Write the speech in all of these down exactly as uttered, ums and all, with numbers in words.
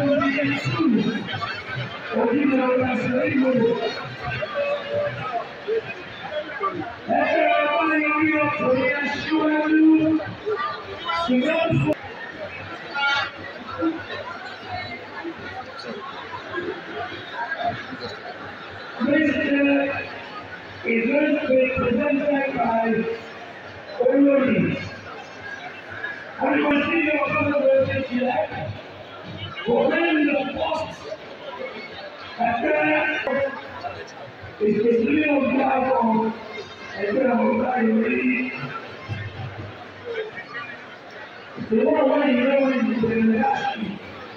is going to be presented by Olori. And you will see your brother here. For when the first affair is the stream of love from a bit of anxiety. The one way you know is the reality.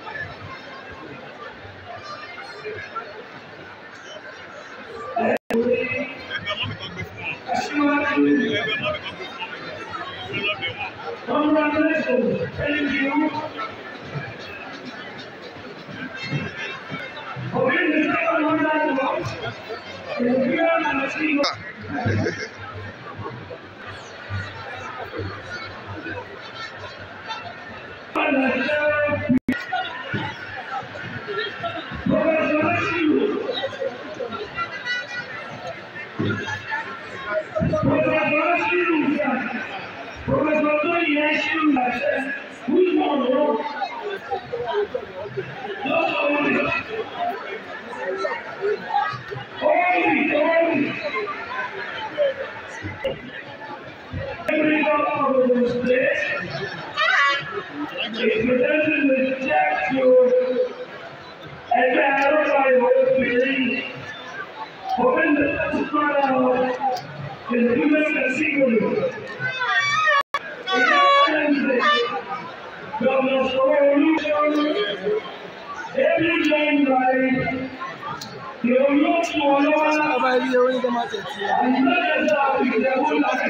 Congratulations, thank you. For being the second one that was, the real and single. Professor Tony Yeshu said, who's more wrong? Not only. Only, only. Every government of the state is presented with check to every aeroplane will be open the first part in the U S single. Governor Solution, every time by the Oyo to Olowa, and not just that, we can hold like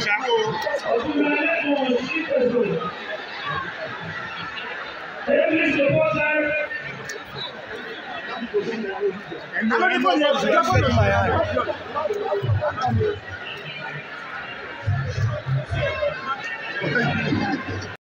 a every supporter. And I'm